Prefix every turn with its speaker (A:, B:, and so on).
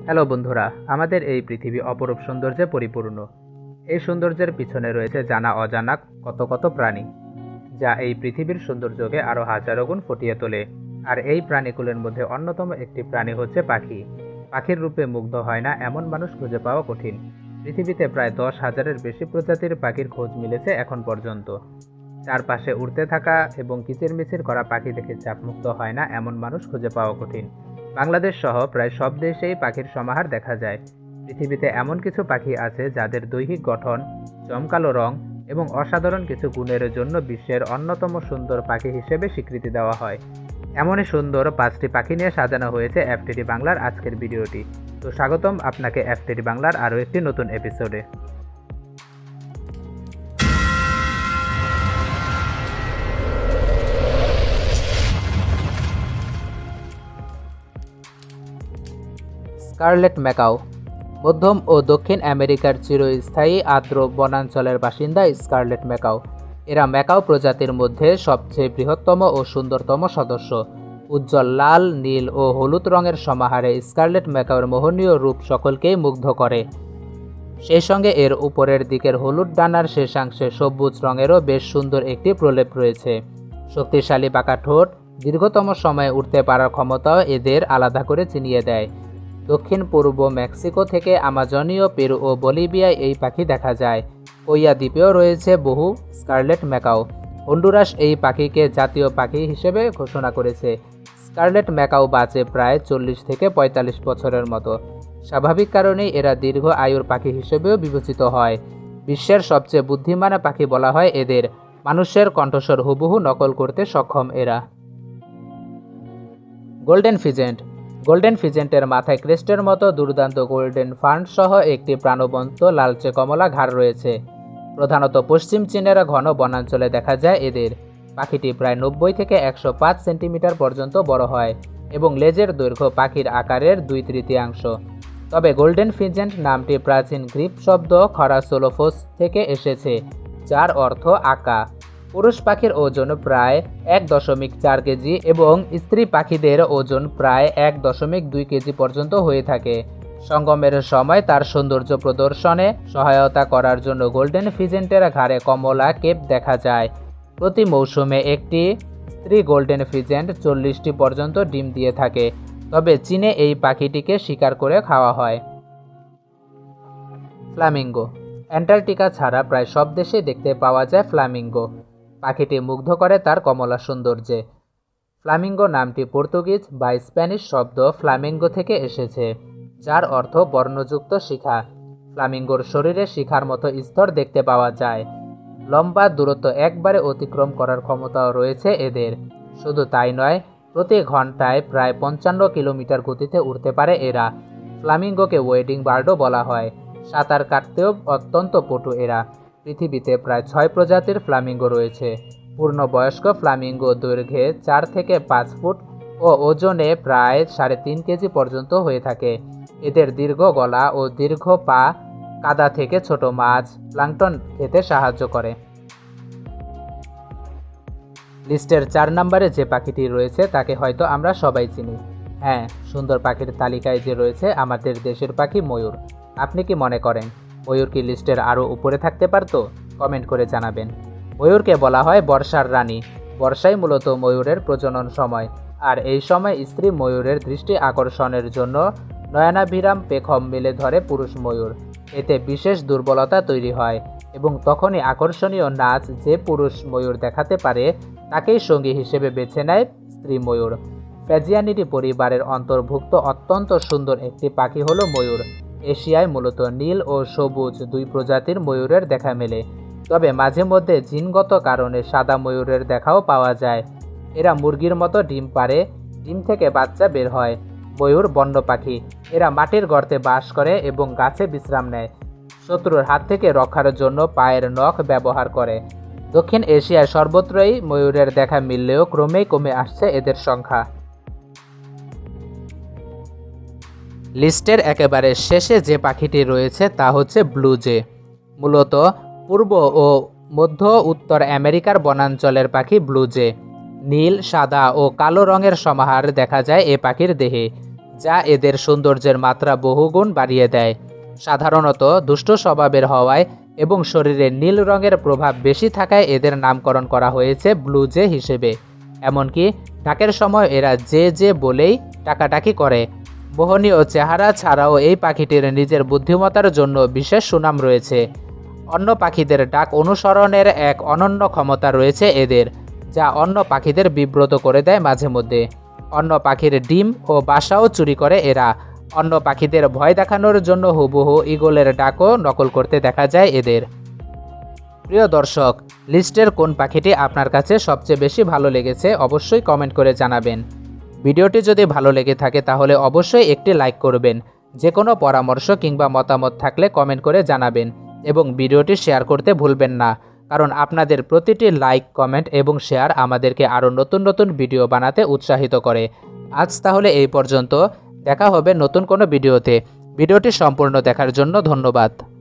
A: Hello বন্ধুরা, আমাদের এই পৃথিবী অপরূপ সৌন্দর্যে পরিপূর্ণ। এই সৌন্দর্যের পিছনে রয়েছে জানা অজানা কত কত প্রাণী, যা এই পৃথিবীর সৌন্দর্যকে আরও হাজারো গুণ ফুটিয়ে তোলে। আর এই প্রাণীকুলের মধ্যে অন্যতম একটি প্রাণী হচ্ছে পাখি। পাখির রূপে মুগ্ধ হয় না এমন মানুষ খুঁজে পাওয়া কঠিন। পৃথিবীতে প্রায় 10,000-এর বেশি প্রজাতির পাখির খোঁজ মিলেছে এখন পর্যন্ত। চারপাশে উড়তে থাকা এবং কিচিরমিচির করা পাখি দেখে চাপমুক্ত হয় না এমন মানুষ খুঁজে পাওয়া কঠিন। বাংলাদেশ সহ প্রায় সব দেশেই পাখির সমাহার দেখা যায়। পৃথিবীতে এমন কিছু পাখি আছে যাদের দৈহিক গঠন, জমকালো রং এবং অসাধারণ কিছু গুণের জন্য বিশ্বের অন্যতম সুন্দর পাখি হিসেবে স্বীকৃতি দেওয়া হয়। এমনই সুন্দর 5টি পাখি নিয়ে সাজানো হয়েছে FTD বাংলার আজকের ভিডিওটি। তো স্বাগতম আপনাকে FTD বাংলার আরও একটি নতুন এপিসোডে। স্কারলেট ম্যাকাও মধ্যম ও দক্ষিণ আমেরিকার চিরস্থায়ী আর্দ্র বনাঞ্চলের বাসিন্দা স্কারলেট ম্যাকাও। এরা ম্যাকাও প্রজাতির মধ্যে সবচেয়ে বৃহত্তম ও সুন্দরতম সদস্য। উজ্জ্বল লাল, নীল ও হলুদ রঙের সমাহারে স্কারলেট ম্যাকাওর মোহনীয় রূপ সকলকেই মুগ্ধ করে। সেই সঙ্গে এর উপরের দিকের হলুদ ডানার শেষাংশে সবুজ রঙেরও বেশ সুন্দর একটি প্রলেপ রয়েছে। শক্তিশালী পাকা ঠোঁট, দীর্ঘতম সময়ে উঠতে পারার ক্ষমতাও এদের আলাদা করে চিনিয়ে দেয়। দক্ষিণ পূর্ব মেক্সিকো থেকে আমাজনীয় পেরু ও বলিভিয়ায় এই পাখি দেখা যায়। কোইয়া দ্বীপেও রয়েছে বহু স্কারলেট ম্যাকাও। হন্ডুরাস এই পাখিকে জাতীয় পাখি হিসেবে ঘোষণা করেছে। স্কারলেট ম্যাকাও বাঁচে প্রায় 40 থেকে 45 বছরের মতো। স্বাভাবিক কারণেই এরা দীর্ঘ আয়ুর পাখি হিসেবেও বিবেচিত হয়। বিশ্বের সবচেয়ে বুদ্ধিমান পাখি বলা হয় এদের। মানুষের কণ্ঠস্বর হুবহু নকল করতে সক্ষম এরা। Golden pheasant. গোল্ডেন ফিজেন্টের মাথায় ক্রেস্টের মতো দুর্দান্ত গোল্ডেন ফার্ন সহ একটি প্রাণবন্ত লালচে কমলা ঘাড় রয়েছে। প্রধানত পশ্চিম চীনের ঘন বনাঞ্চলে দেখা যায় এদের। পাখিটি প্রায় 90 থেকে 105 সেন্টিমিটার পর্যন্ত বড় হয় এবং লেজের দৈর্ঘ্য পাখির আকারের 2/3। তবে গোল্ডেন ফিজেন্ট নামটি প্রাচীন গ্রিক শব্দ খরাসোলোফোস থেকে এসেছে, যার অর্থ আঁকা। পুরুষ পাখির ওজন প্রায় 1.4 কেজি এবং স্ত্রী পাখিদের ওজন প্রায় 1.2 কেজি পর্যন্ত হয়ে থাকে। সঙ্গমের সময় তার সৌন্দর্য প্রদর্শনে সহায়তা করার জন্য গোল্ডেন ফিজেন্টের ঘাড়ে কমলা কেপ দেখা যায়। প্রতি মৌসুমে একটি স্ত্রী গোল্ডেন ফিজেন্ট 40টি পর্যন্ত ডিম দিয়ে থাকে। তবে চীনে এই পাখিটিকে শিকার করে খাওয়া হয়। ফ্লামিঙ্গো। অ্যান্টার্কটিকা ছাড়া প্রায় সব দেশেই দেখতে পাওয়া যায় ফ্লামিঙ্গো। পাখিটি মুগ্ধ করে তার কমলা সৌন্দর্যে। ফ্লামিঙ্গো নামটি পর্তুগিজ বা স্প্যানিশ শব্দ ফ্লামিঙ্গো থেকে এসেছে, যার অর্থ বর্ণযুক্ত শিখা। ফ্লামিঙ্গোর শরীরে শিখার মতো স্তর দেখতে পাওয়া যায়। লম্বা দূরত্ব একবারে অতিক্রম করার ক্ষমতাও রয়েছে এদের। শুধু তাই নয়, প্রতি ঘন্টায় প্রায় 55 কিলোমিটার গতিতে উড়তে পারে এরা। ফ্লামিঙ্গোকে ওয়েডিং বার্ডও বলা হয়। সাঁতার কাটতেও অত্যন্ত পটু এরা। পৃথিবীতে প্রায় 6 প্রজাতির ফ্লামিঙ্গো রয়েছে। পূর্ণবয়স্ক ফ্লামিঙ্গো দৈর্ঘ্যে 4 থেকে 5 ফুট ও ওজনে প্রায় 3.5 কেজি পর্যন্ত হয়ে থাকে। এদের দীর্ঘ গলা ও দীর্ঘ পা কাদা থেকে ছোট মাছ, প্লাঙ্কটন খেতে সাহায্য করে। লিস্টের 4 নম্বরে যে পাখিটি রয়েছে তাকে হয়তো আমরা সবাই চিনি। হ্যাঁ, সুন্দর পাখির তালিকায় যে রয়েছে আমাদের দেশের পাখি ময়ূর। আপনি কি মনে করেন ময়ূর কি লিস্টের আরও উপরে থাকতে পারত? কমেন্ট করে জানাবেন। ময়ূরকে বলা হয় বর্ষার রানী। বর্ষাই মূলত ময়ূরের প্রজনন সময়, আর এই সময় স্ত্রী ময়ূরের দৃষ্টি আকর্ষণের জন্য নয়নাভিরাম পেখম মেলে ধরে পুরুষ ময়ূর। এতে বিশেষ দুর্বলতা তৈরি হয় এবং তখনই আকর্ষণীয় নাচ যে পুরুষ ময়ূর দেখাতে পারে তাকেই সঙ্গী হিসেবে বেছে নেয় স্ত্রী ময়ূর। ফ্যাজিয়ানিডি পরিবারের অন্তর্ভুক্ত অত্যন্ত সুন্দর একটি পাখি হলো ময়ূর। এশিয়ায় মূলত নীল ও সবুজ 2 প্রজাতির ময়ূরের দেখা মেলে, তবে মাঝে মধ্যে জিনগত কারণে সাদা ময়ূরের দেখাও পাওয়া যায়। এরা মুরগির মতো ডিম পাড়ে, ডিম থেকে বাচ্চা বের হয়। ময়ূর বন্য পাখি। এরা মাটির গর্তে বাস করে এবং গাছে বিশ্রাম নেয়। শত্রুর হাত থেকে রক্ষার জন্য পায়ের নখ ব্যবহার করে। দক্ষিণ এশিয়ায় সর্বত্রই ময়ূরের দেখা মিললেও ক্রমেই কমে আসছে এদের সংখ্যা। লিস্টের একেবারে শেষে যে পাখিটি রয়েছে তা হচ্ছে ব্লু জে। মূলত পূর্ব ও মধ্য উত্তর আমেরিকার বনাঞ্চলের পাখি ব্লু জে। নীল, সাদা ও কালো রঙের সমাহার দেখা যায় এ পাখির দেহে। যা এদের সৌন্দর্যের মাত্রা বহুগুণ বাড়িয়ে দেয়। সাধারণত দুষ্ট স্বভাবের হওয়ায় এবং শরীরে নীল রঙের প্রভাব বেশি থাকায় এদের নামকরণ করা হয়েছে ব্লু জে হিসেবে। এমনকি ডাকের সময় এরা জে জে বলেই ডাকাডাকি করে। মোহনীয় চেহারা ছাড়াও এই পাখিটির নিজের বুদ্ধিমত্তার জন্য বিশেষ সুনাম রয়েছে। অন্য পাখিদের ডাক অনুসরণের এক অনন্য ক্ষমতা রয়েছে এদের, যা অন্য পাখিদের বিব্রত করে দেয় মাঝে মধ্যে। অন্য পাখির ডিম ও বাসাও চুরি করে এরা। অন্য পাখিদের ভয় দেখানোর জন্য হুবহু ঈগলের ডাকও নকল করতে দেখা যায় এদের। প্রিয় দর্শক, লিস্টের কোন পাখিটি আপনার কাছে সবচেয়ে বেশি ভালো লেগেছে অবশ্যই কমেন্ট করে জানাবেন। ভিডিওটি যদি ভালো লেগে থাকে তাহলে অবশ্যই একটি লাইক করবেন। যে কোনো পরামর্শ কিংবা মতামত থাকলে কমেন্ট করে জানাবেন এবং ভিডিওটি শেয়ার করতে ভুলবেন না, কারণ আপনাদের প্রতিটি লাইক, কমেন্ট এবং শেয়ার আমাদেরকে আরও নতুন নতুন ভিডিও বানাতে উৎসাহিত করে। আজ তাহলে এই পর্যন্ত, দেখা হবে নতুন কোনো ভিডিওতে। ভিডিওটি সম্পূর্ণ দেখার জন্য ধন্যবাদ।